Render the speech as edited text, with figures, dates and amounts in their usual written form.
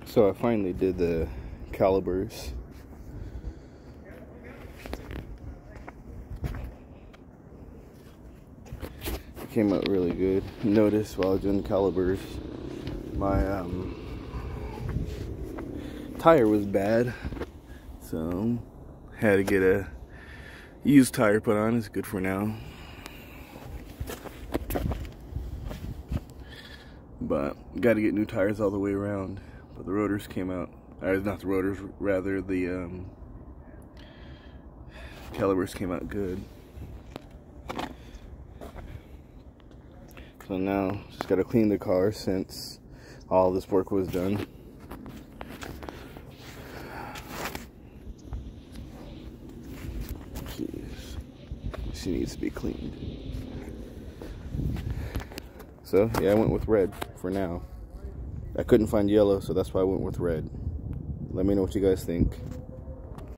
So I finally did the calipers. It came out really good. Notice while I was doing the calipers, my tire was bad, so had to get a used tire put on. It's good for now, but got to get new tires all the way around. But the rotors came out, not the rotors, rather the calipers came out good. So now just got to clean the car since all this work was done. She needs to be cleaned. So yeah, I went with red for now. I couldn't find yellow, so that's why I went with red. Let me know what you guys think.